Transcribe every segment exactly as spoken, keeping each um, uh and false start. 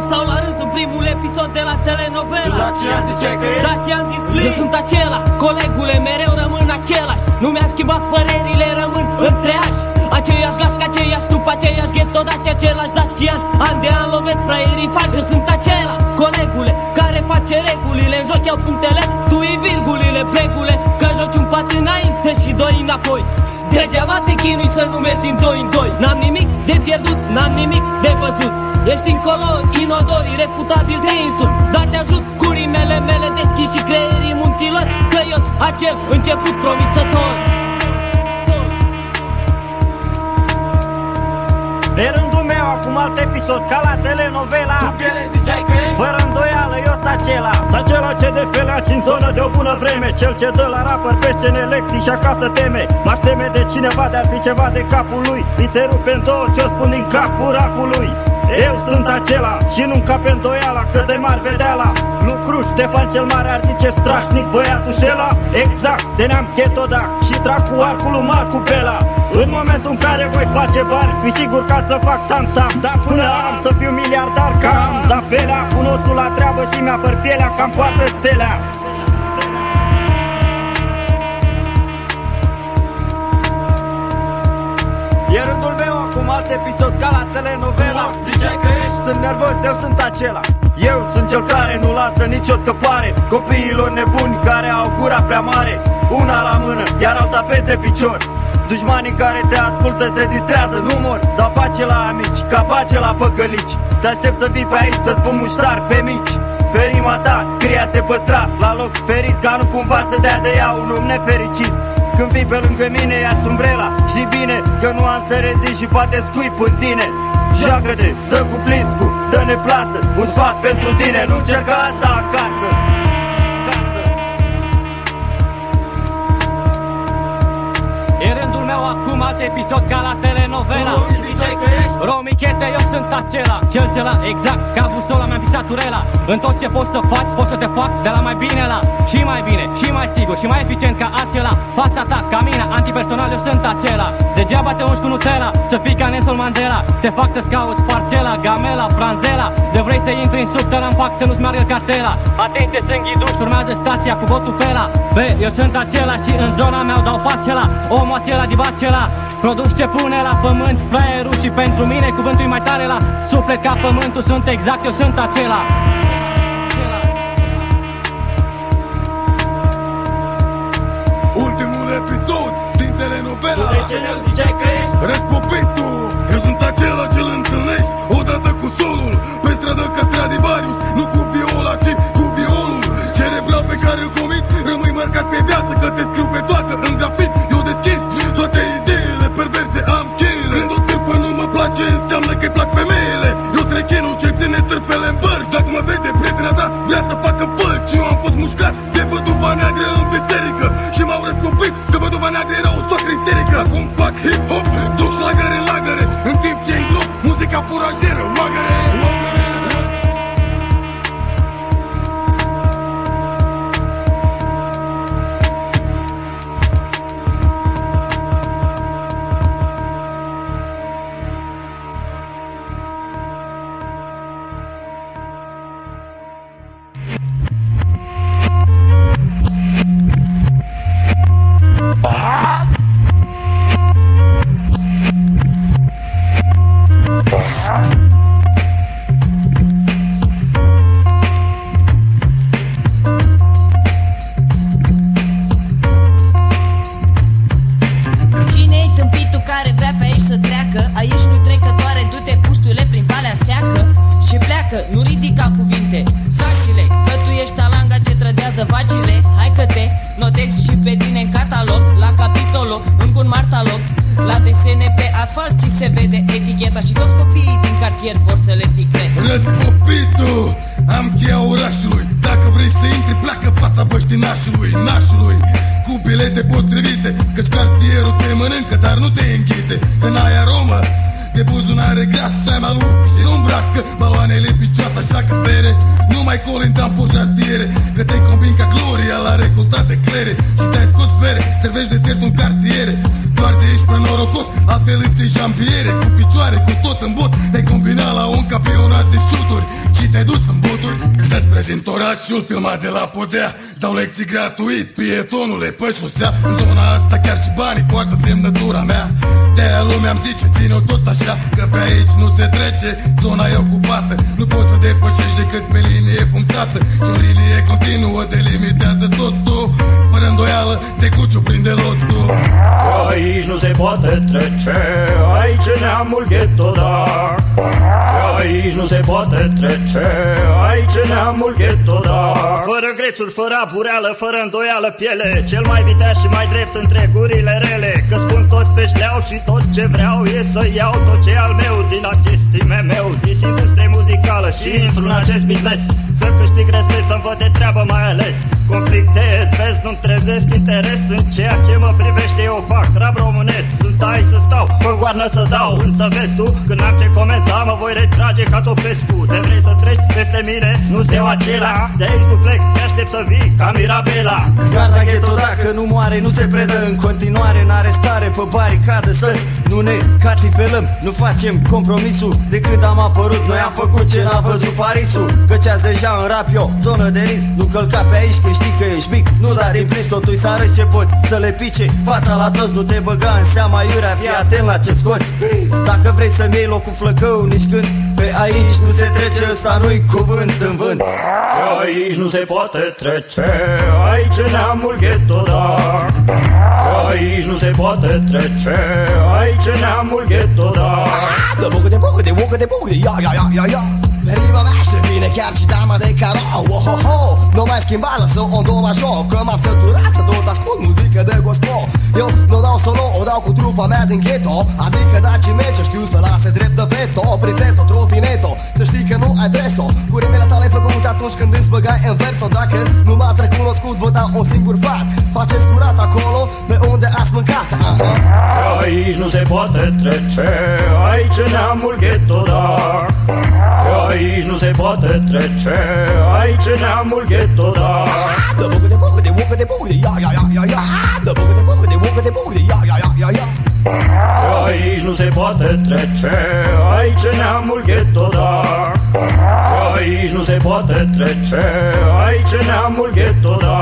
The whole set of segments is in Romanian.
Când stau la râs în primul episod de la telenovela, Dacian ziceai că ești? Dacian zis plin. Eu sunt acela, colegule, mereu rămân același. Nu mi-a schimbat părerile, rămân întreași. Aceiași gașcă, aceiași trup, aceiași ghet, tot același Dacian. An de an lovesc fraierii faci. Eu sunt acela, colegule, care face regulile. În joc iau punctele, tu iei virgulile, pregule. Că joci un pas înainte și doi înapoi. Degeaba te chinui să nu mergi din doi în doi. N-am nimic de pierdut, n-am nimic de văzut. Ești incolor, inodor, irefutabil de insult. Dar te ajut cu rimele mele deschiși și creierii munților. Că eu acel început promițător. De rândul meu, acum alt episod, ca la telenovela. Tu piele ziceai că ești? Fără îndoială, eu sunt acela. S acela ce de feleaci în zonă de o bună vreme. Cel ce dă la rapper pește în lecții și acasă teme. M-aș teme de cineva de-ar fi ceva de capul lui. Îi se rupe în două ce-o spun din capul rapului. Eu sunt acela și nu-mi cap pe îndoiala, că de mari vedeala. Lucru Ștefan cel Mare ar zice strașnic băiatul șela. Exact, de neam chetodac și trag cu arcul lui Marcu Bela. În momentul în care voi face bani, fi sigur ca să fac tam-tam. Dar până am să fiu miliardar ca am Zapelea. Pun osul la treabă și mi-apăr pielea, cam poartă stelea. E rândul meu, acum alt episod ca la telenovela. Ziceai că ești? Sunt nervos, eu sunt acela. Eu sunt cel care nu lasă nicio scăpare copiilor nebuni care au gura prea mare. Una la mână, iar alta peste picior. Dușmanii care te ascultă se distrează, nu mor. Dau pace la amici, ca pace la păcălici. Te aștept să vii pe aici să spun muștar pe mici. Pe rima ta scria se păstra la loc ferit, ca nu cumva să dea de ea un om nefericit. Când vii pe lângă mine, ia-ți umbrela. Știi bine că nu am să rezist și poate scuip în tine. Joacă-te, dă cu pliscu, dă-ne plasă. Un sfat pentru tine, nu încerca asta acasă. E rândul meu, acum alt episod ca la telenovela. Ziceai că ești? Romichete, eu sunt acela, cel ce la exact, ca busola mi-am fixat urela. În tot ce poți să faci, poți să te fac de la mai bine la și mai bine, și mai sigur, și mai eficient ca acela. Fața ta, ca mine, antipersonal, eu sunt acela. Degeaba te ungi cu Nutella, să fii ca Nelson Mandela. Te fac să-ți cauți parcela, gamela, franzela. De vrei să intri în subtel, am fac să nu-ți meargă cartela. Atenție, sunt ghiduși, urmează stația cu votul pe la B, eu sunt acela și în zona mea dau pacela. Omul acela de bacela, produs ce pune la pământ fraierul. Și pentru mine cuvântul e mai tare la suflet ca pământul. Sunt exact, eu sunt acela. Ultimul episod din telenovela. Tu de ce ne ziceai că ești? Respopitul, eu sunt acela ce-l întâlnești odată cu solul pe stradă ca Stradivarius, nu cu viola, ci cu violul cerebral pe care îl comit. Rămâi marcat pe viață că te scriu pe toată în grafit. Eu deschid toate ideile perverse, am cheile. Când o târfă nu mă place, înseamnă că-i plac femeile. Eu strechinul ce ține târfele în bărci. Dacă mă vede prietena ta, vrea să facă fălci. Eu am fost mușcat de văduva neagră în biserică și m-au răscopit că văduva neagră era o soacră isterică. Acum fac hip-hop, duc șlagăre în lagăre, în timp ce îngrop muzica furajeră. Roagăre, roagăre. Nu ridica cuvinte, sacile, că tu ești alanga ce trădează vacile. Hai că te notezi și pe tine în catalog, la capitolul, încă un martalog. La desene pe asfalt ți se vede eticheta și toți copiii din cartier vor să le ticlete. Răspopitul, am cheia orașului. Dacă vrei să intri, pleacă fața băștinașului, nașului, cu bilete potrivite, căci cartierul te mănâncă, dar nu te înghite. Că n-ai aromă de buzunare gras, ai maluc și nu îmbracă baloanele picioase, așa că fere, nu mai coli în tampuri și artiere, că te-ai combin ca Gloria la recoltate clere și te-ai scos fere, servești desert în cartiere. Doar te ești prea norocos, spate îți jambiere, cu picioare, cu tot în bot. Te-ai combinat la un campionat de șuturi și te-ai dus în boturi. Să-ți prezint orașul filmat de la podea. Dau lecții gratuit, pietonule, pe șosea. În zona asta chiar și banii poartă semnătura mea. De-aia lumea îmi zice, ține-o tot așa, că pe aici nu se trece, zona e ocupată. Nu poți să depășești decât pe linie punctată. Și o linie continuă delimitează totul. Fără îndoială, te cuciu prinde lotul. Aici nu se poate trece, aici e neamul ghetto, da. Aici nu se poate trece, aici e neamul ghetto, da. Fără grețuri, fără abureală, fără îndoială piele. Cel mai viteaz și mai drept între gurile rele. Că spun tot pe șleau și tot ce vreau e să iau tot ce al meu din acest I M M. Zis industrie muzicală și intru în acest business. Să câștig respect, să-mi văd de treabă mai ales. Conflictez, vezi, nu-mi trezesc interes. În ceea ce mă privește eu fac rap românesc. Sunt aici să stau, pe goarnă să dau. Însă vezi tu, când n-am ce comenta, mă voi retrage ca Topescu. Te vrei să treci peste mine, nu-s eu acela. De aici nu plec, te aștept să vii ca Mirabela. Garda ghetto dacă nu moare, nu se predă. În continuare în arestare, pe baricadă stă. Nu ne catifelăm, nu facem compromisul. De când am apărut, noi am făcut ce n-a văzut Parisul. Căci azi deja în rap eu, zonă de risc. Nu călca pe aici că știi că ești mic. Nu da din plin, totul să arăți ce poți. Să le pice fața la toți, nu te băga în seama iurea. Fii atent la ce scoți. Dacă vrei să-mi iei locul flăcău, nici când. Pe aici nu se trece, ăsta nu-i cuvânt în vânt. Aici nu se poate trece, aici e neamul ghetto, da. Aici nu se poate trece, aici e neamul ghetto, da. Da bugde bugde bugde bugde, ia ia ia ia ia. Deriva mea și vine chiar și dama de caro. Oh, oh, oh. Nu mai schimba, lăsă o doma joc. Că m-am săturat să tot ascult muzică de gospel. Eu nu dau solo, o dau cu trupa mea din ghetto. Adică dacii mei ce știu să lase drept de veto. Prințeso, trotineto, să știi că nu ai dreso. Cu rimele tale făcute atunci când îți băgai în verso. Dacă nu m-ați recunoscut, vă dau un singur fat. Faceți curat acolo, pe unde ați mâncat. Aha. Aici nu se poate trece, aici e neamul ghetto, da. Aici nu se poate trece, aici e neamul ghetto, da. Da bugde bugde bugde bugde, ia ia ia ia ia. Da bugde bugde bugde bugde, ia ia ia ia ia. Aici nu se poate trece, aici e neamul ghetto, da. Aici nu se poate trece, aici e neamul ghetto, da.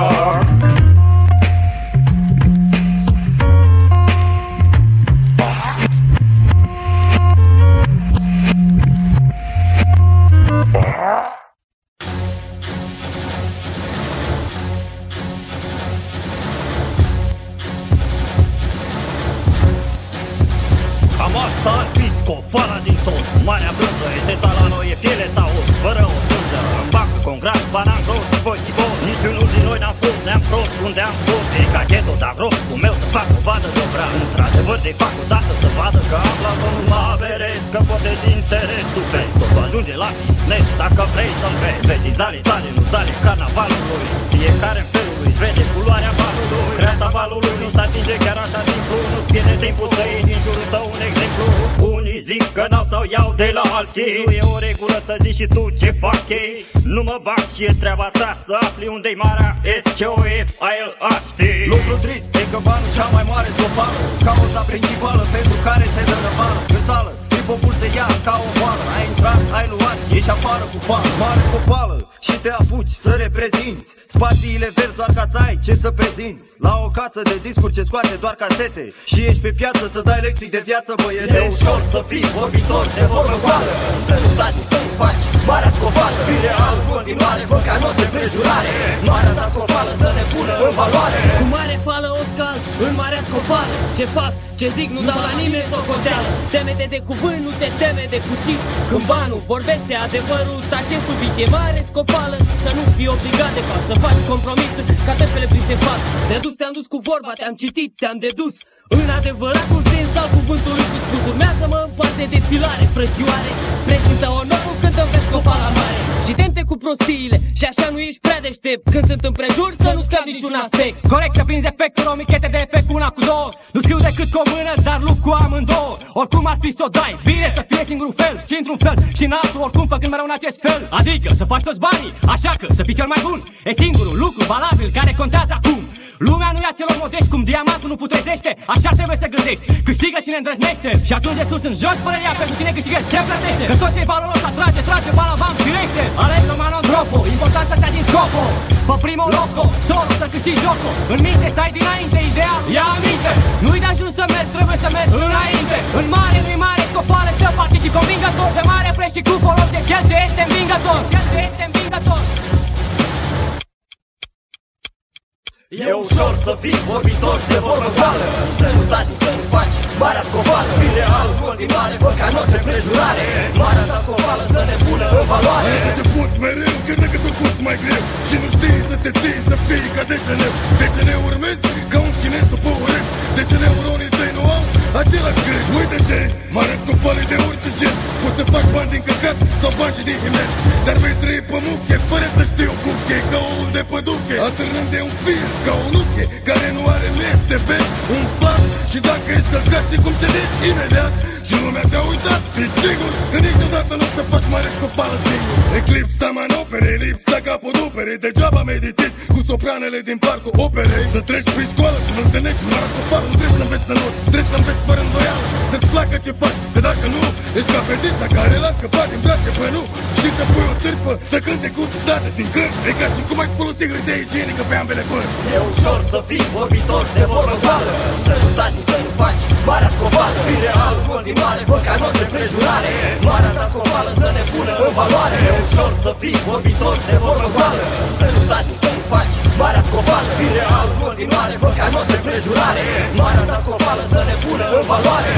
Cam asta ar fi scofala din tot. Marea brânză, esența la noi e piele sau os. Fără o sânză, în bacă, congrat, banan gros și voi chibos. Niciunul din noi n-am fost, ne-am prost, unde am fost. E ca ghetto, dar gros, cu meu să fac o vadă de obra. Într-adevăr de fac o dată să vadă că am la domnul mă averez. Că poate de interes tu vezi, totul ajunge la business. Dacă vrei să-mi vezi, vezi dale, dale, nu dale carnavalului. Fiecare în felul lui vede culoarea valului. Creasta valului nu se atinge chiar așa simplu. Nu-ți pierde timpul să iei din jurul tău un exemplu. Unii zic că n-au sau iau de la alții. Nu e o regulă să zici și tu ce fac ei. Nu mă bag și e treaba ta să afli unde-i marea S C O F A L A, știi? Lucru trist e că banul cea mai mare scofală. Cauza principală pentru care se dă răvală. În sală, hip-hopul se ia ca o boală. Ai intrat, ai luat, ieși afară cu fală. Mare scofală și te apuci să reprezinți spațiile verzi doar ca să ai ce să prezinți. La o casă de discuri ce scoate doar casete și ești pe piață să dai lecții de viață, băieți. E ușor să fii vorbitor de vorbă goală. Să nu taci, să nu faci marea scofală. Fii real în continuare, fă ca în orice prejurare. Marea ta scofală să ne pună în valoare. Cu mare fală o scal în marea scofală. Ce fac, ce zic, nu dau la nimeni socoteală. Teme-te de cuvânt, nu te teme de cuțit. Când banul vorbește adevărul, tace subit. E mare scofală să nu fii obligat de fapt. Să faci compromisuri ca tefele prinse în fapt. Te dus, te-am dus cu vorba, te-am citit, te-am dedus. În adevăratul sens al cuvântului sus spus. Urmează-mă în parte de filare, frățioare. Prezintă onorul când îmi vezi scofala mare. Și tente cu prostiile și așa nu ești prea deștept. Când sunt împrejur să nu scapi niciun aspect. Corect că prinzi efectul, o michete de efect una cu două. Nu scriu decât cu o mână, dar lucru cu amândouă. Oricum ar fi să o dai, bine să fie singurul fel și într-un fel și în altul, oricum făcând mereu în acest fel. Adică să faci toți banii, așa că să fii cel mai bun. E singurul lucru valabil care contează acum. Lumea nu ia celor modești, cum diamantul nu putrezește. Așa trebuie să gândești, câștigă cine îndrăznește. Și atunci de sus în jos, părerea pentru cine câștigă se plătește. Că tot ce-i valoros atrage, trage bala bam, firește. Alego mano dropo, importanța ți-a din scopo. Pe primul loco, solo să câștigi jocul. În minte să ai dinainte ideal, ia aminte. Nu-i de ajuns să mergi, trebuie să mergi înainte. În mare, nu-i mare, scopale să participi convingător. De mare preț și cu folos de cel ce este învingător. Cel ce este învingător. E ușor să fii vorbitor de vorbă goală, să nu taci, să nu faci marea scovală. Fii real în continuare, fă ca în orice împrejurare. Marea ta scovală să ne pună în valoare. Arată ce poți mereu, chiar dacă s-o poți mai greu. Și nu știi să te ții, să fii ca D C N-ul. D C N urmezi ca un chinez după urechi. D C N-uronii tăi nu au același cred. Uite ce, marea scovală de orice gen. Poți să faci bani din căcat sau bani din himen. Dar vei trăi pe muche, fără să știi o buche. Ca oul de păduche, atârnând de un fir. Ca o nuche care nu are meste, vezi un far. Și dacă ești călcat, știi cum cedezi imediat. Și lumea te-a uitat, fii sigur că niciodată nu o să faci mare scopală singur. Eclipsa manopere, lipsa capodopere. Degeaba meditezi cu sopranele din parcul operei. Să treci prin școală și nu te negi mare scopală. Nu trebuie să înveți să noți, trebuie să înveți fără îndoială. Să-ți placă ce faci, că dacă nu, ești ca fetița care l-a scăpat din brațe pe nu. Și te pui o târfă să cânte cu citate din cărți. E ca și cum ai folosi hârtie igienică pe ambele părți. E ușor să fii vorbitor de vorbă goală, să nu taci și să nu faci marea scovală. Fii real în continuare, fă ca în orice împrejurare. Marea ta scovală să ne pună în valoare. E ușor să fii vorbitor de vorbă goală, să nu taci și să nu faci marea scovală. Fii real în continuare, fă ca în orice împrejurare. Marea ta scovală să ne pună în valoare.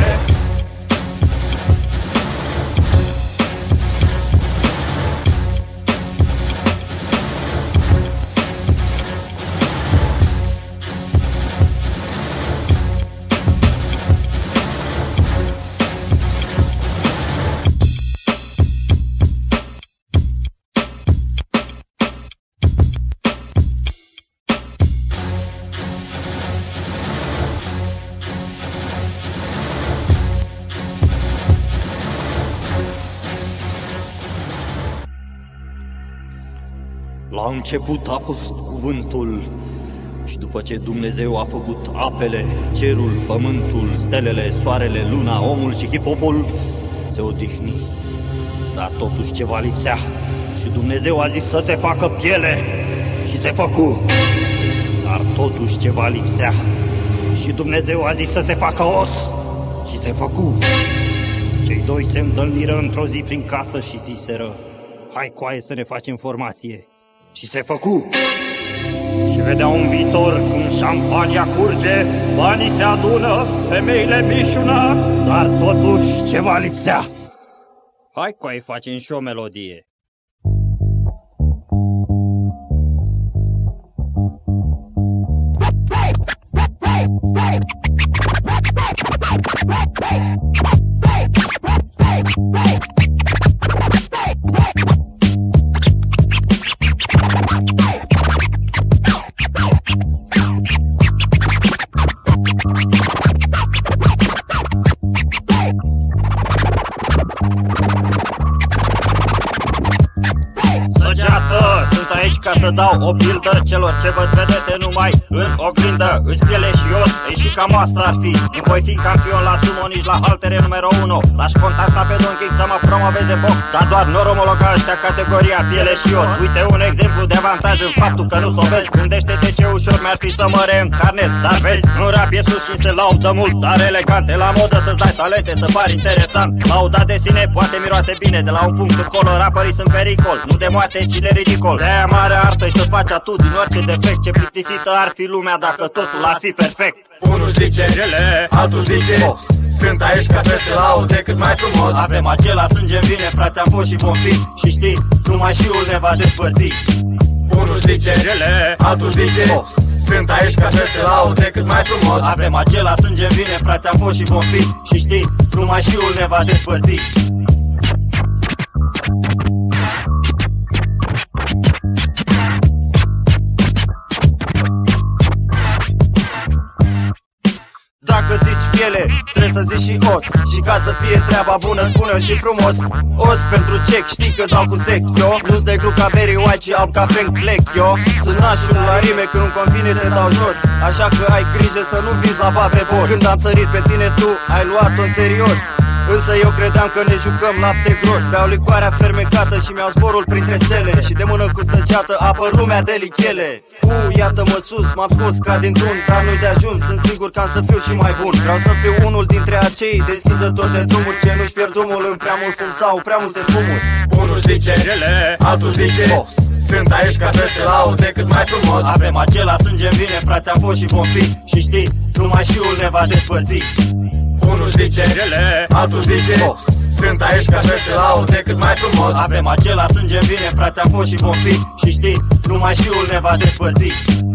La început a fost cuvântul și după ce Dumnezeu a făcut apele, cerul, pământul, stelele, soarele, luna, omul și hipopul, se odihni. Dar totuși ceva lipsea și Dumnezeu a zis să se facă piele și se făcu. Dar totuși ceva lipsea și Dumnezeu a zis să se facă os și se făcu. Cei doi se întâlniră într-o zi prin casă și ziseră: hai coaie să ne facem formație. Și se făcu. Și vedea un viitor cum șampania curge, banii se adună, femeile mișună, dar totuși ceva lipsea. Hai coaie, facem și o melodie. Ca să dau o pildă celor ce văd vedete numai în oglindă. Îți piele și os, ei și cam asta ar fi. Nu voi fi campion la sumo, nici la haltere numero unu. L-aș contacta pe Don King să mă promoveze box, dar doar nor omologa ăștia categoria piele și os. Uite un exemplu de avantaj în faptul că nu s-o vezi. Gândește-te ce ușor mi-ar fi să mă reîncarnez. Dar vezi, în rap e sus și se laudă mult, dar elegant. E la modă să-ți dai talente, să pari interesant. Lauda de sine poate miroase bine, de la un punct încolo rapării sunt pericol. Nu de moarte, ci de ridicol. De-aia mare artă-i să faci atu din orice defect. Ce plictisită ar fi lumea dacă totul ar fi perfect. Unul zice ele, altul zice boss. Sunt aici ca să se laude cât mai frumos. Avem același sânge în vine, frați am fost și vom fi. Și știi, numai șiul ne va despărți. Unul zice ele, altul zice boss. Sunt aici ca să se laude cât mai frumos. Avem același sânge în vine, frați am fost și vom fi. Și știi, numai șiul ne va despărți. Dacă zici ele, trebuie să zici și os. Și ca să fie treaba bună, spune și frumos. Os pentru cec, știi că dau cu sec, yo. Nu-s negru ca Barry White, ci alb ca Frank Black, yo. Sunt nașul la rime, când nu convine te dau jos. Așa că ai grijă să nu vizi la babe bor. Când am sărit pe tine tu, ai luat-o în serios. Însă eu credeam că ne jucăm lapte gros. Beau licoarea fermecată și mi-au zborul printre stele. Și de mână cu săgeată apăr lumea de lichele. U, iată-mă sus, m-am scos ca dintr-un, dar nu-i de ajuns, sunt sigur că am să fiu și mai bun. Vreau să fiu unul dintre acei deschizători de drumuri ce nu-și pierd drumul în prea mult fum sau prea multe fumuri. Unul zice rele, altul zice boss. Sunt aici ca să se laude cât mai frumos. Avem acela sânge în vine, frați am fost și vom fi. Și știi, numai șiul ne va despărți. Unul zice rele, altul zice boss. Sunt aici ca să se laude cât mai frumos. Avem acela sânge în vine, frați am fost și vom fi. Și știi, numai șiul ne va despărți.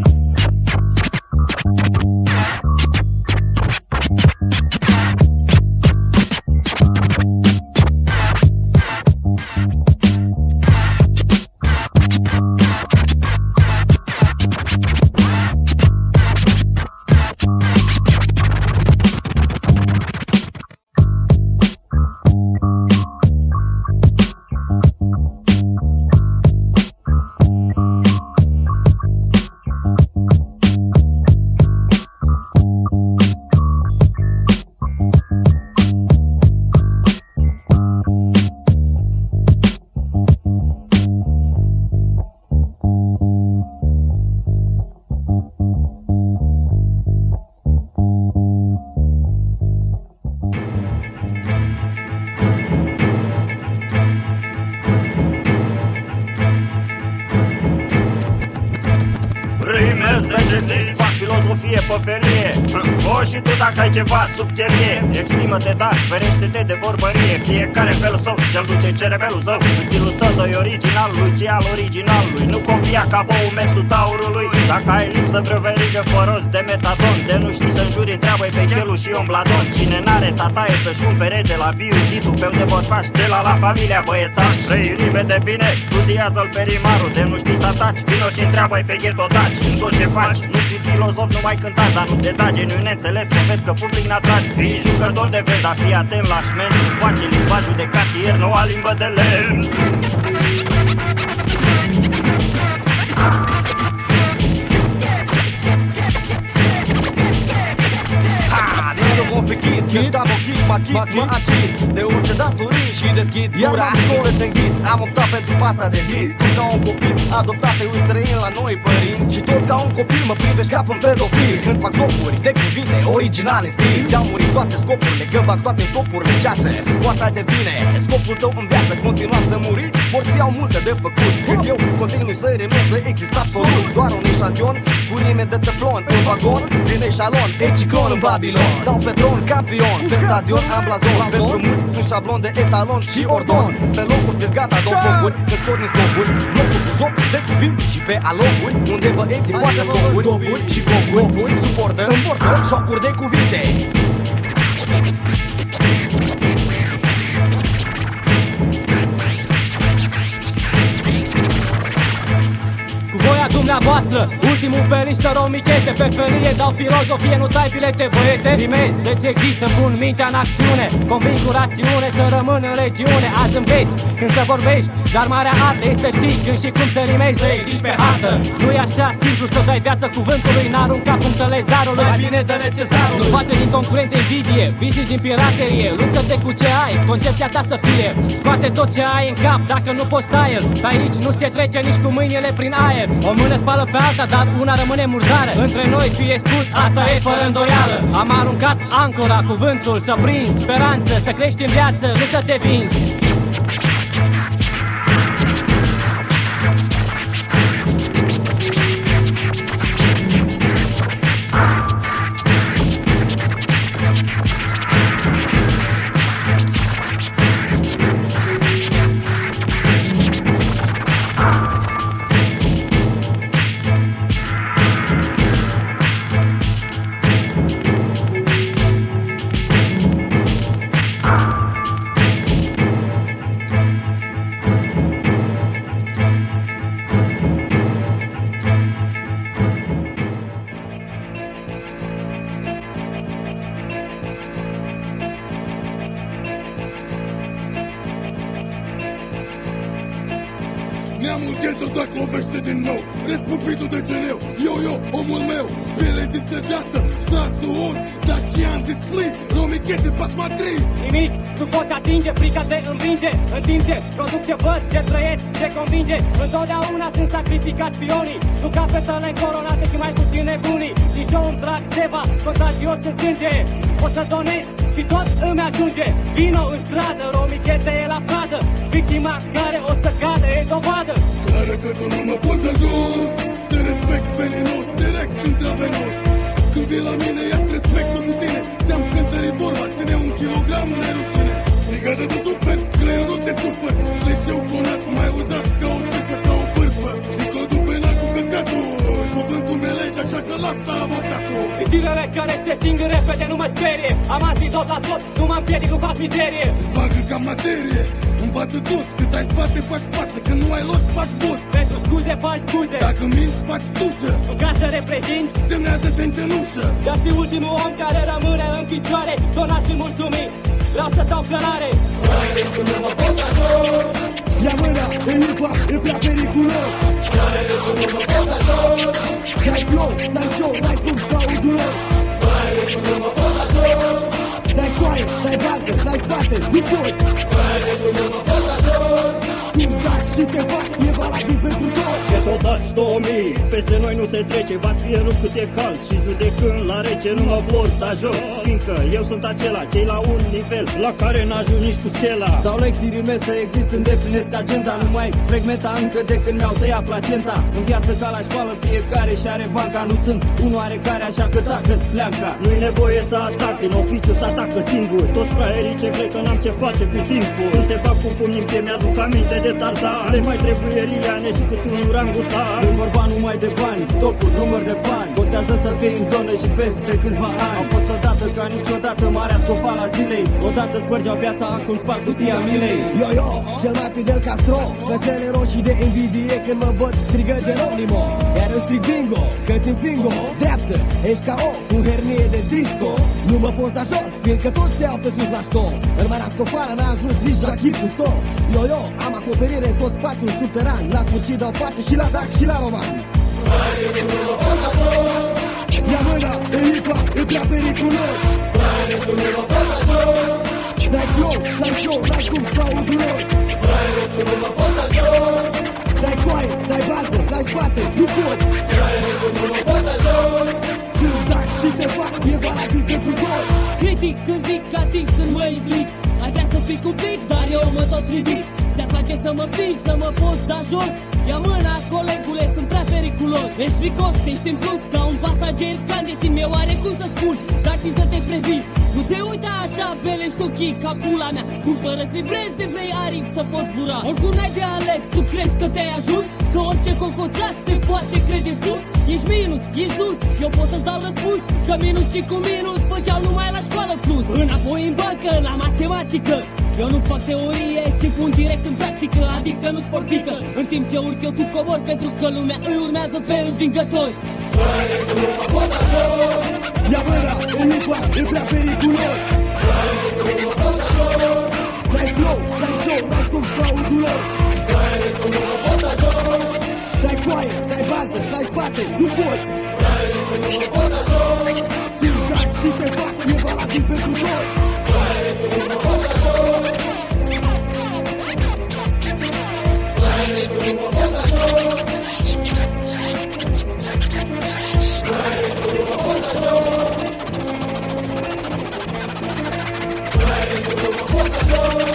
Rimez, exist, fac filozofie pe felie. O, și tu dacă ai ceva sub chelie, exprimă-te, dar ferește-te de vorbărie. Fiecare felul său, cel duce cerebelul zău. Stilul tău e originalului, ci al originalului. Nu copia ca băul mersul taurului. Dacă ai lipsă vreo verigă foros de metadon, de nu știi să înjuri, întreabă-i pe chelul și ombladon. Cine n-are tataie să-și cumpere de la Biugitu, pe unde borfași de la la familia băiețaș. Trei rime de bine, studiază-l pe rimarul. De nu știi să ataci, vino și întreabă-i pe ghetodaci. În tot ce faci, nu fi filozof, nu mai cântați, dar nu te da geniu neînțeles, că vezi că public n-atragi. Fii jucător de vel, dar fii atent la șmen. Nu face limbajul de cartier, noua limbă de lemn. Vom fi chit, că stau o chit, mă chit, mă achit de orice datorii și deschid gura să te înghit. Am optat pentru pasta de dis. Tu ca un copil adoptat te uiți străin la noi părinți. Și tot ca un copil mă privești ca un pedofil. Când fac jocuri de cuvinte originale în stil, ți-au murit toate scopurile, că bag toate topurile în ceață. Poarta devine scopul tău în viață. Continuați să muriți, morții au multe de făcut. Cât eu continui să remit să exist absolut. Doar un eșantion cu rime de teflon în vagon, din eșalon, e ciclon în Babilon. Stau pe tron, campion, pe stadion am blazon. Pentru mulți sunt șablon de etalon și ordon. Pe locuri fiți gata, zon focuri, că scor din stopuri. Locuri cu jocuri de cuvinte și pe alocuri, unde băieții poartă locuri, topuri și cocuri, suportă, împortă șocuri de cuvinte. Voia dumneavoastră, ultimul pe listă romichete. Pe felie dau filozofie, nu dai bilete, băiete. Rimezi, deci există, pun mintea în acțiune. Combin cu rațiune să rămân în regiune. Azi înveți când să vorbești, dar marea artă e să știi când și cum să rimezi, să existi pe hartă. Nu-i așa simplu să dai viață cuvântului, n-arunca punctele zarului. Mai bine dă necesarul. Nu face din concurență invidie, business din piraterie. Luptă-te cu ce ai, concepția ta să fie. Scoate tot ce ai în cap, dacă nu poți sta el. Pe aici nu se trece nici cu mâinile prin aer. O mână spală pe alta, dar una rămâne murdară. Între noi fie spus, asta e fără îndoială. Am aruncat ancora, cuvântul să prinzi speranță, să crești în viață, nu să te vinzi. Neamul ghetto dacă lovește din nou. Respupitul de geneu, yo, yo, omul meu. Piele zis săgeată, frasul os, Dacian zis flea, romichete pas matrii. Nimic, tu poți atinge, frica te învinge. În timp ce produc ce văd, ce trăiesc, ce convinge. Întotdeauna sunt sacrificați pionii. Nu capetele coronate și mai puțin nebunii. Din show îmi trag seva, contagios în sânge. O să donez și tot îmi ajunge. Vino în stradă, romichete e la pradă. Victima care o să cadă e dovadă. Clară că tu nu mă poți da jos. Te respect veninos, direct intravenos. Când vii la mine, ia-ți respectul cu tine. Ți-am cântărit vorba, ține un kilogram de rușine. Brigada să suferi, că eu nu te sufăr. Clișeu clonat, mai uzat ca o târpă sau o bârfă. Zic codul penal cu căcaturi. Cuvântul meu lege, așa că lasă avocatul. Fitilele care se sting repede nu mă sperie. Am antidot la tot, nu mă împiedic, nu fac mizerie. Îți bagă ca materie, învață tot. Cât ai spate, faci față, când nu ai loc, faci bot. Pentru scuze faci scuze. Dacă minți, faci tușă. Ca să reprezinți, semnează-te în cenușă. dar și ultimul om care rămâne în picioare. Tot n-aș fi mulțumit, vreau să stau călare. Frate, tu nu mă poți da jos. Ia mâna, e lipa, e prea periculos. Frate, tu nu mă poți da jos. Dai flow, dai show, dai cum ca un dulos. Frate, tu nu mă poți da jos. Dai coaie, dai bază, dai spate, nu poți. Frate, tu nu mă poți da jos. Simt dac și te fac, e valabil pentru tot. Ghettodaci două mii, peste noi nu se trece. Bat fie nu cât e cald și judecând la rece. Nu mă pot da jos, fiindcă eu sunt acela, cei la un nivel la care n-ajung nici cu stela. Dau lecții rime să exist, îndeplinesc agenda. Nu mai frecmenta încă de când mi-au tăiat placenta. În viață ca la școală, fiecare și are banca. Nu sunt un oarecare, așa că tacă-ți fleanca. Nu-i nevoie să atac, în oficiu să atacă singur. Toți fraierii ce cred că n-am ce face cu timpul. Când se bag cu pumnii în pie, mi-aduc aminte de Tarzan. Le mai trebuie liane și cât un orangutan. Nu vorba numai de bani, topul, număr de fani. Contează să fii în zonă și peste câțiva ani. Au fost odată ca niciodată marea scofala zilei. Odată spărgeau piața, acum sparg cutia milei. Yo, yo, cel mai fidel Castro. Fățele roșii de invidie când mă văd strigă Geronimo. Iar eu strig bingo, că-ți înfingo. Dreaptă, ești ca o cu hernie de disco. Nu mă poți da jos, fiindcă toți te iau pe sus la ștol. În marea scofală n-a ajuns nici Jachir cu stol. Yo, yo, am acoperire în tot spațiul subteran. La curcii dau pace și la dac și la roman. Frate, tu nu mă poți da jos. Ia mâna, e lipa, e prea periculos. Frate, tu nu mă poți da jos. Dai flow, dai show, dai cum ca un dulos. Frate, tu nu mă poți da jos. Dai coaie, dai bază, dai spate, nu poți. Frate, tu nu mă poți da jos. Sunt dac și te fac, e valabil pentru toți. Critic când zic ca timp când mă implic. Ai vrea să fii cu pic, dar eu mă tot ridic. Ți-ar place să mă piși, să mă poți da jos. Ia mâna, colegule, sunt prea periculos. Ești fricos, ești în plus ca un pasager clandestin. Eu are cum să spun, dar țin să te previn. Nu te uita așa, belești ochii ca pula mea. Cumpără-ți librezi de vrei aripi să poți bura. Oricum n-ai de ales, tu crezi că te-ai ajuns? Că orice cocoțat se poate crede sus? Ești minus, ești luz, eu pot să-ți dau răspuns. Că minus și cu minus făceau numai la școală plus. Înapoi în bancă, la matematică. Eu nu fac teorie, ci pun direct în practică. Adică nu spor pică. În timp ce urc eu tu cobor, pentru că lumea îi urmează pe învingători. Frate, tu nu mă poți da jos. Ia mâna, e lipa, e prea periculos. Frate, tu nu mă poți da jos. Dai flow, dai show, dai cum ca un dulos. Frate, tu nu mă poți da jos. Dai coaie, dai bază, dai spate, nu poți. Frate, tu nu mă poți da jos. Simt dac și te fac, e valabil pentru toți. Frate, tu nu mă poți da jos. Frate, tu nu mă poți da jos. Frate, tu nu mă poți da jos. Frate, tu nu mă poți da jos.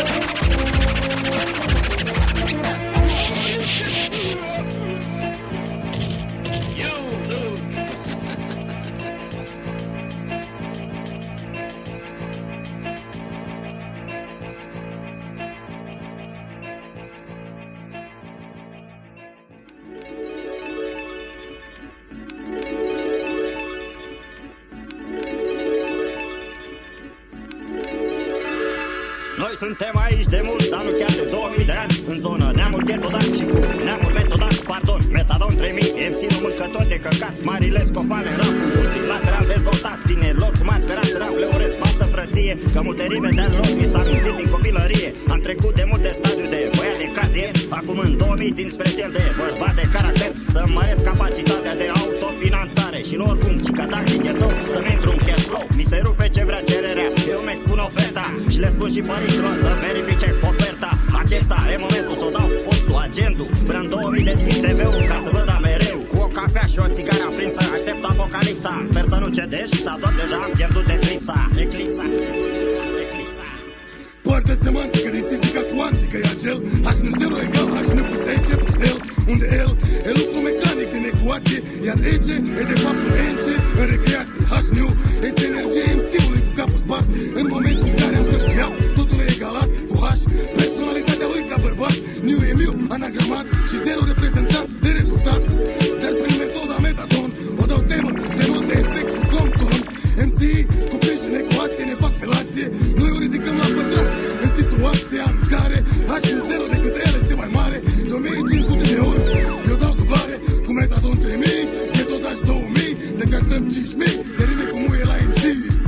Noi suntem aici de mult, dar nu chiar de două mii de ani. În zonă, neamul Ghettodac și cu neamul Metodac, pardon, Metadon trei mii, M C nu mâncător de căcat, marile scofane, rap multilateral dezvoltat, tinerilor cum ați sperat, rap le urez, baftă frăție, că multe rime de-al lor mi s-a amintit din copilărie. Am trecut de multe stadiu de băiat de cartier, acum în două mii dinspre cel de bărbat de caracter. Să-mi măresc capacitatea de autofinanțare și nu oricum, ci ca dacă din ghetou să-mi intru un cash flow. Mi se rupe ce vrea cererea, eu îmi expun oferta și le spun și părinților să verifice coperta. Acesta e momentul să o dau cu fostul agentul până în două mii deschid T V-ul ca să văd mereu. Cu o cafea și o țigară aprinsă aștept apocalipsa. Sper să nu cedez și să ador, deja am pierdut eclipsa. Eclipsa, eclipsa. Partea semantică din fizica cuantică e acel H nu zero egal H nu plus E C plus L, unde L e lucru mecanic din ecuație, iar E C e de fapt un N C în recreație. H nu este energie M C-ului cu capul spart. În momentul în care împrăștiam totul e egalat cu H, personalitatea lui ca bărbat. Nu e miu anagramat și zero reprezentat de rezultat. Dar prin metoda metadon o dau temă, temă de efect cu Compton. M C-ii cuprinși în ecuație ne fac felație. Noi o ridicăm la pătrat în situația în care H nu zero decât L este mai mare de o mie cinci sute de ori. Eu dau dublare cu metadon trei mii, de tot H două mii, de care stăm cinci mii, de rime cu muie la M C.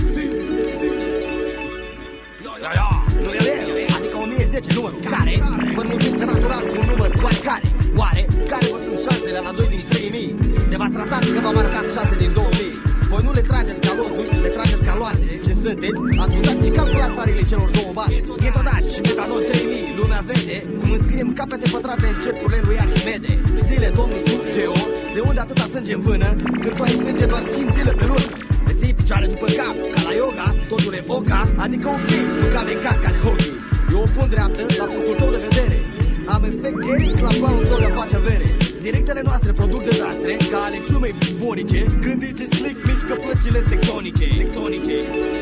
Ia, ia, nu e el, adică o mie zece numărul care vă înmulțește natural cu un număr oarecare. Oare, care vă sunt șansele la doi din trei mii? De v-ați tratat că v-am arătat șase din două mii. Voi nu le trageți ca lozuri, le trageți ca loase. Ce sunteți? Ascultați și calculați arile celor două baze. Ghetodaci și metadon trei mii. Lumea vede cum înscriem capete pătrate în cercurile lui Arhimede. Zile, domnul Sub Geo, de unde atâta sânge în vână, când tu ai sânge doar cinci zile pe lună. Îți iei picioare după cap, ca la yoga, totul e oca, adică ok, mâncam e casca de hockey. Eu o pun dreaptă la punctul tău de vedere. Am efect Eric la planul tău de a face avere. Directele noastre produc dezastre, ca ale ciumei bubonice. Când D J Slick mișcă plăcile tectonice. Tectonice.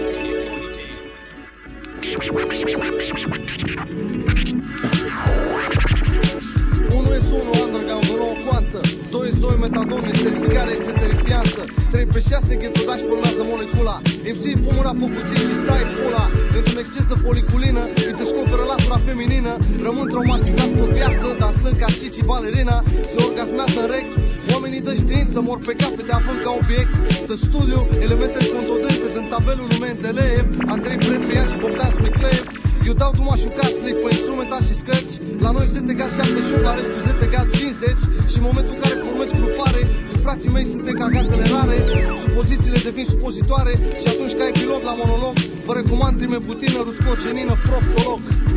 unu este unu underground, o nouă coantă. doi este doi metadon, esterificarea este terifiantă. trei pe șase ghetodași formează molecula. M C pun mâna pe cuțit și stai pula. Într-un exces de foliculină îi descoperă latura feminină. Rămân traumatizați pe viață, dansând ca Cici balerina. Se orgasmează în rect. Oamenii de știință mor pe capete având ca obiect de studiu elementele contundente din tabelul lui Mendeleev, Andrei Preprian și Bogdan Smicleev. Eu dau tu mașucat, slip pe instrumental și scratch. La noi Z egal șaptezeci și opt, la restul Z egal cincizeci. Și în momentul în care formezi grupare, cu frații mei suntem ca gazele rare. Supozițiile devin supozitoare. Și atunci ca epilog la monolog, vă recomand trime butină, ruscogenină, proctolog.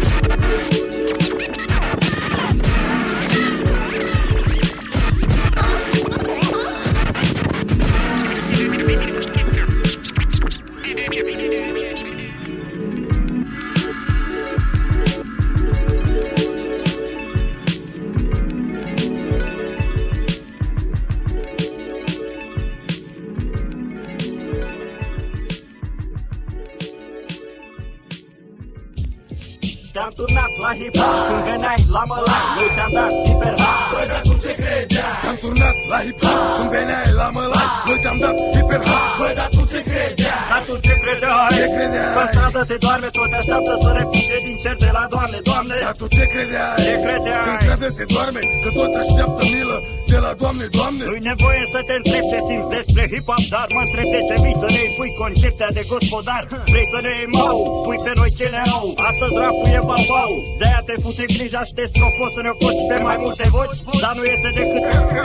Te-am turnat la hip-hop când veneai la mălai. Eu ți-am dat hiper-hop. Băi, dar tu ce credeai? Te-am turnat la hip-hop când veneai la mălai. Noi ți-am dat hiper-hop. Băi, dar tu ce credeai? Dar tu ce credeai? Ce credeai? Pe stradă se doarme, toți așteaptă să repice din cer de la Doamne, Doamne. Dar tu ce credeai? Ce credeai? Când stradă se doarme, că toți așteaptă milă de la Doamne, Doamne. Nu-i nevoie să te întrebi ce simți despre hip-hop, dar mă întreb de ce vii să ne impui concepția de gospodar. Vrei să ne iei mau, pui pe noi ce ne au. Astăzi rapul e bau-bau. De-aia te fute grija și te strofos să ne coci pe mai multe voci. Dar nu iese decât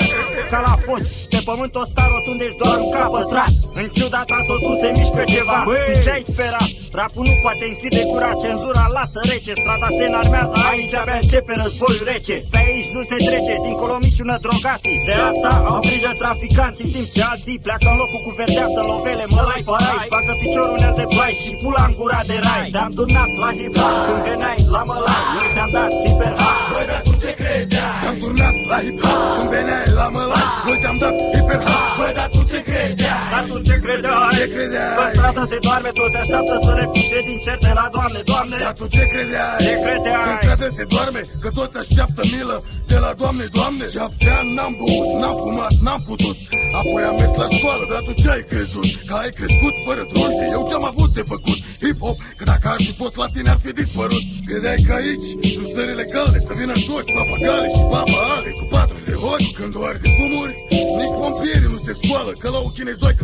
ca la fost. Pe pământ o star rotund ești doar un cap pătrat. În ciuda ta totul se mișcă ceva. Tu ce-ai sperat? Rapul nu poate închide gura, cenzura lasă rece. Strada se înarmează, aici abia începe războiul rece. Pe aici nu se trece, dincolo mișună drogații. De asta au grijă traficanții, în timp ce alții pleacă în locul cu verdeață, lovele, mălai, parai. Bagă piciorul în el de plai și pula în gura de rai. Te-am turnat la hip-hop când veneai la mălai. Eu ți-am dat hiper-hop. Băi, dar tu ce credeai? Te-am turnat la hip-hop când veneai la mălai. Noi ți-am dat hiper-hop. Băi, dar tu ce credeai? Dar tu ce credeai? Ce credeai? Pe stradă se doarme, toți așteaptă să repice din cer de la Doamne, Doamne. Dar tu ce credeai? Ce credeai? Când stradă se doarme, că toți așteaptă milă de la Doamne, Doamne. Șapte ani n-am băut, n-am fumat, n-am futut. Apoi am mers la școală, dar tu ce ai crezut? Că ai crescut fără droge, eu ce-am avut de făcut? Hip-hop, că dacă ar fi fost la tine ar fi dispărut. Credeai că aici sunt țările calde, să vină toți papagale și papa ale cu patruzeci de hori. Când o arde fumuri, nici pompierii nu se scoală, că la o chinezoică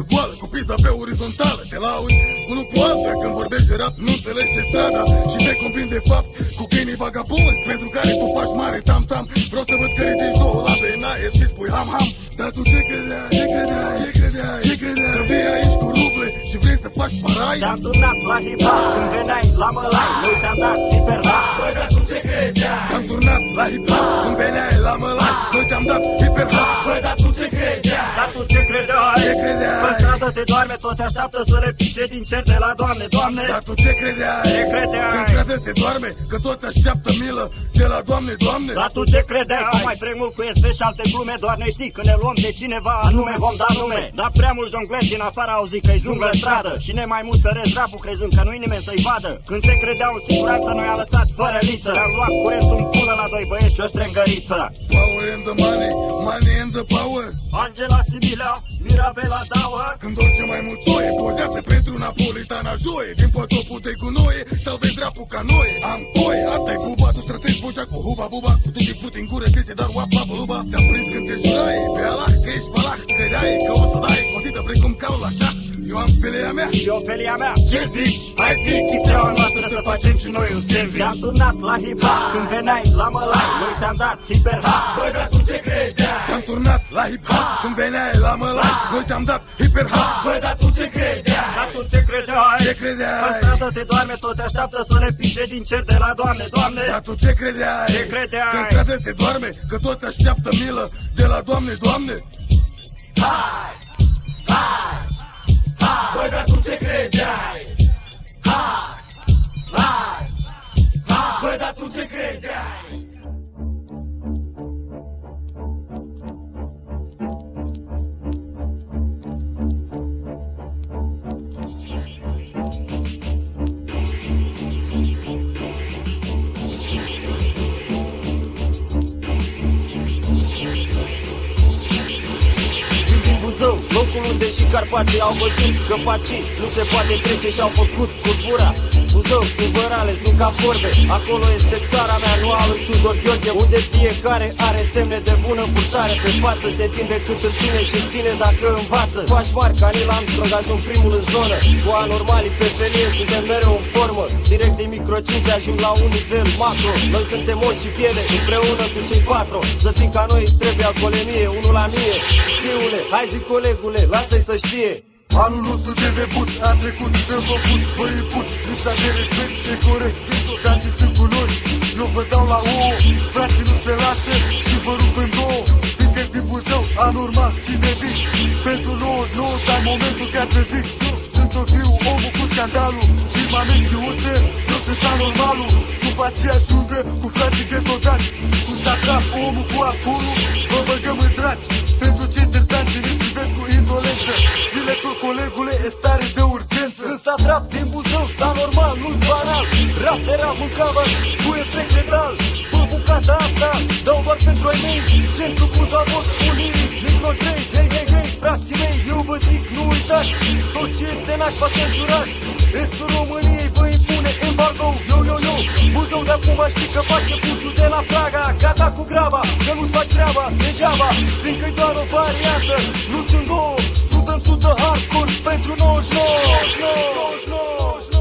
goală, cu pizda pe orizontală. Te lauzi unul cu alta când vorbești de rap, nu înțelegi ce strada și te convin de fapt cu câinii vagabonzi pentru care tu faci mare tam-tam. Vreau să văd că ridici două labe în aer și spui ham-ham. Dar tu ce credeai, ce credeai, ce credeai, ce credeai? Că vii aici cu ruble și vrei să faci parai? Te-am turnat la hip-hop când veneai la mălai, nu ți-am dat hiper-hop. Băi, dar tu ce credeai? Te-am turnat la hip-hop când veneai la mălai, nu ți-am dat hiper-hop. Băi, dar tu ce credeai? Dar tu ce credeai? Ce credeai? Pe stradă se doarme, toți așteaptă să le pice din cer de la Doamne, Doamne. Dar tu ce credeai? Ce credeai? Când stradă se doarme, că toți așteaptă milă de la Doamne, Doamne. Dar tu ce credeai? Că mai trec mult cu S V și alte glume, doar ne știi, când ne luăm de cineva anume vom da nume. Dar prea mulți jonglezi din afară au zis că-i junglă stradă și ne mai mulți săresc rapul crezând că nu-i nimeni să-i vadă. Când se credeau în siguranță, noi a lăsat fără liță. Ne-am luat curentul în pulă la doi băieți și o strângăriță. Power and the money, money and the power. Angela Sibilea, Mirabela Dauer. Când orice mai mulțoie pozează pentru napolitana joie. Din potopul de gunoie sau vezi rapul ca noi. Am toie, asta-i buba, tu strategi vocea cu huba buba. Cu tutti fruti în gură, ți-e dar wap wap luba. Te-am prins când te jurai, pe Allah că ești valah. Credeai că o să dai cotită precum caul așa. Eu am felia mea și eu felia mea. Ce zici? Hai fi chifteaua noastră să facem și noi un sandwich. Te-am turnat la hip-hop când veneai la mălai, noi ți-am dat hiper-hop. Băi, dar tu ce credeai? Te-am turnat la hip-hop când veneai la mălai, noi ți-am dat hiper-hop. Băi, dar tu ce credeai? Dar tu ce credeai? Ce credeai? Pe stradă se doarme, toți așteaptă să le pice din cer de la Doamne, Doamne. Dar tu ce credeai? Ce credeai? Când stradă se doarme, că toți așteaptă milă de la Doamne, Doamne. Hai! Hai! Hai! Băi, dar tu ce credeai? Hai! Hai! Hai! Băi, dar tu ce credeai? Buzău, locul unde și Carpații au văzut că pacii nu se poate trece și-au făcut cultura. Buzău, nu Bărales, nu ca vorbe, acolo este țara mea, nu a lui Tudor Gheorghe, unde fiecare are semne de bună purtare pe față, se tinde cât îl ține și îl ține dacă învață. Pași mari ca Neil Armstrong ajung primul în zonă, cu anormalii pe felie suntem mereu în formă, direct din micro cinci ajung la un nivel macro. Noi suntem ochi și piele, împreună cu cei patru, să fim ca noi îți trebuie alcoolemie, unul la mie. Fiule, hai zi colegule, lasă-i să știe. Anul nostru de debut a trecut să vă put, vă imput lipsa de respect, e corect, dar ce sunt cu noi, eu vă dau la ouă. Frații nu se lasă și vă rup în două, fiindcă-s din Buzău, anormal și dedic. Pentru nouăzeci și nouă dai momentul ca să zic, sunt un fiu, omul cu scandalul, firma neștiută, eu sunt anormalul. Sub aceeași undă cu frații ghetodani, cu satrap, omul cu alcoolul, vă băgăm în dragi. Pentru cei târtani ce ne privesc cu indolență, zile tot colegule, e stare de urgență. Sunt satrap din Buzău, s-a normal, nu-s banal. Rap de rap în cavaș, cu efect letal. Bă, bucata asta, dau doar pentru ai mei. Centru Buza Vot, Unirii, Micro trei. Hei, hei, hei, frații mei, eu vă zic, nu uitați, tot ce este nașpa să înjurați. Estul României vă impune embargo, yo, yo, yo. Buzău de acum știi că face puciu de la Praga. Gata cu graba, că nu-ți faci treaba degeaba, fiindcă-i doar o variantă, nu sunt două. Sută în sută hardcore pentru nouăzeci și nouă, nouăzeci și nouă, nouăzeci și nouă.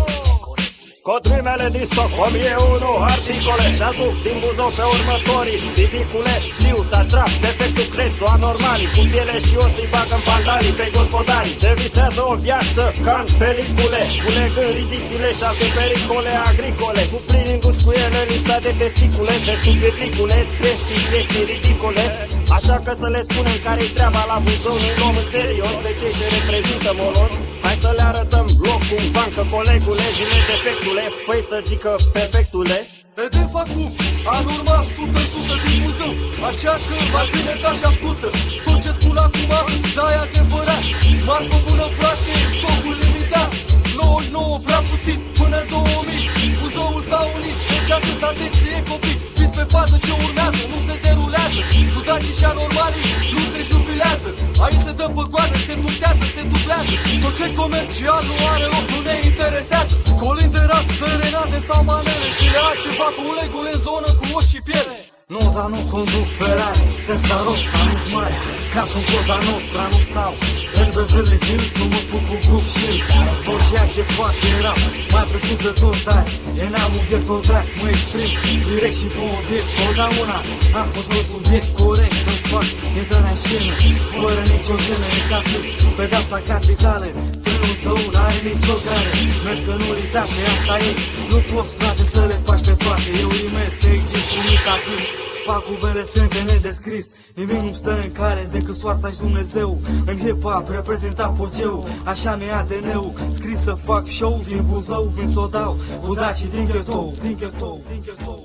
Codrimele din Stockholm e unul, articole și aduc din Buzău pe următorii. Ridicule, fiu, satrap, defectul crețu, anormalii, cu piele și os îi bagă în pandalii pe gospodarii ce visează o viață ca în pelicule, culegând ridicule și alte pericole agricole, suplinindu-și cu ele lipsa de testicule, vestul birlicule, trestii, chestii ridicole. Așa că să le spunem care-i treaba la Buzău, nu luăm în serios pe cei ce reprezintă moloți. Hai să le arătăm locul în bancă, colegule, zile defectule, făi să zică perfectule. E de fac cum? Anormal, sută sută din Buzău, așa că mai bine taci și ascultă tot ce spun acum, da, e adevărat. Marfă bună, frate, stocul limitat, nouăzeci și nouă prea puțin, până în două mii. Buzăul s-a unit, deci atât atenție copii, fiți pe fază ce urmează, nu se derulează. Cu dacii și anormalii nu se jubilează, aici se dă pe goană, se punctează, se dublează. Tot ce comercial nu are loc, nu ne interesează. Colin de rap, serenade sau manele, zile altceva cu legule în zonă cu os și piele. Nu, dar nu conduc Ferrari, Testarossa, nu-s mare. Ca cu Cosa Nostra nu stau în Beverly Hills, nu mă fut cu Brooke Shields. Tot ceea ce fac e rap, mai presus de tot azi. E neamul ghetto drac, mă exprim direct și pe obiect. Totdeauna am fost un subiect corect. Îmi fac intrarea în scenă, fără nicio jenă. Îți aplic pedeapsa capitală, trenul tău n-are nicio gare. Mergi pe nulitate, asta e, nu poți frate să le faci pe toate. Eu rimez, să exist cum mi s-a zis. Pagubele sunt de nedescris, nimic nu stă în cale decât soarta și Dumnezeu. În hip-hop reprezint apogeu, așa mi-e A D N-ul. Scris să fac show, din Buzău vin s-o dau cu dacii din ghetto, din ghetto, din ghetto.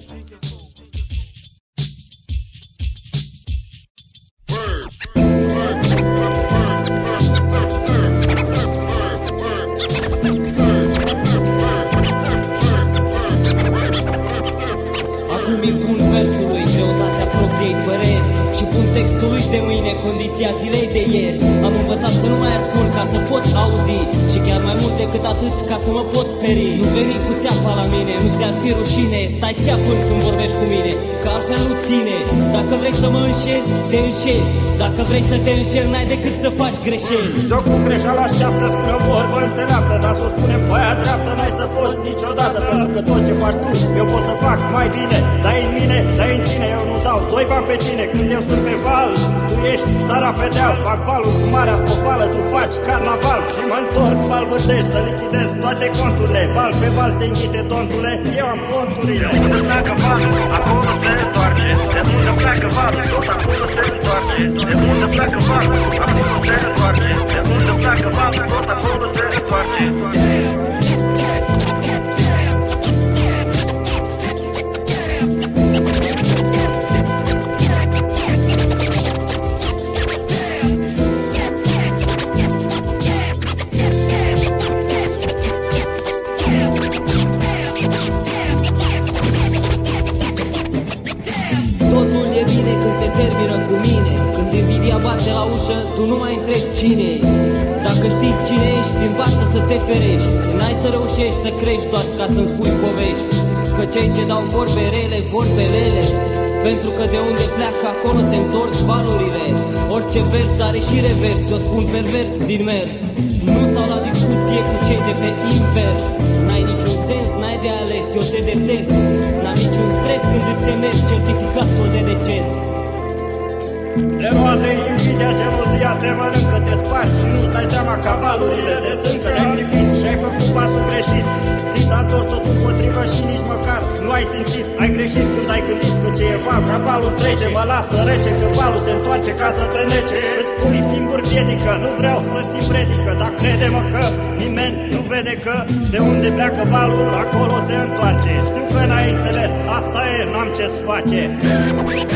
Acum impun versului greutatea propriei păreri și pun textului de mâine condiția zilei de ieri. Am învățat să nu mai ascult ca să pot auzi și chiar mai mult decât atât ca să mă pot feri. Nu veni cu țeapa la mine, nu ți-ar fi rușine, stai țeapând când vorbești cu mine, că altfel nu ține. Dacă vrei să mă înșeli, te înșeli. Dacă vrei să te înșeli, n-ai decât să faci greșeli. Jocul greșeală așteaptă, spune o vorbă înțeleaptă, dar să o spunem pe aia dreaptă, n-ai să poți niciodată. Pentru că tot ce faci tu, eu pot să fac mai bine. Dai în mine, dai în tine, eu nu dau doi bani pe tine. Când eu sunt pe val, tu ești sara pe deal. Fac valul cu marea scofală, tu faci carnaval. Și mă întorc, val vârtești, să lichidez toate conturile. Val pe val se înghite tontule, eu am conturile. De unde pleacă valul, acolo se întoarce. De unde pleacă valul, tot acolo se întoarce. De unde pleacă valul, acolo se întoarce. De unde pleacă valul, tot acolo se întoarce. Totul e bine când se termină cu mine. Când invidia bate la ușă, tu nu mai întrebi cine. Dacă știi cine ești, învață să te ferești. N-ai să reușești să crești doar ca să-mi spui povești. Că cei ce dau vorbe rele, vorbe rele, pentru că de unde pleacă acolo se întorc valurile. Orice vers are și revers, ți-o spun pervers din mers. Nu stau la discuție cu cei de pe invers. N-ai niciun sens, n-ai de ales, eu te detest. N-am niciun stres când îți semnezi certificatul de deces. De roade, invidia, gelozia te mănâncă, te spargi și nu-ți dai seama ca valurile de stâncă. Te-ai lipit și ai făcut pasul greșit, ți s-a întors totul potrivă și nici măcar nu ai simțit. Ai greșit când ai gândit că ce e val, ca valul trece, mă lasă rece, că valul se întoarce ca să te nece. Îți pui singur piedică, nu vreau să-ți țin predică, dar crede-mă că nimeni nu vede că de unde pleacă valul, acolo se întoarce. Știu că n-ai înțeles, asta e, n-am ce-ți face.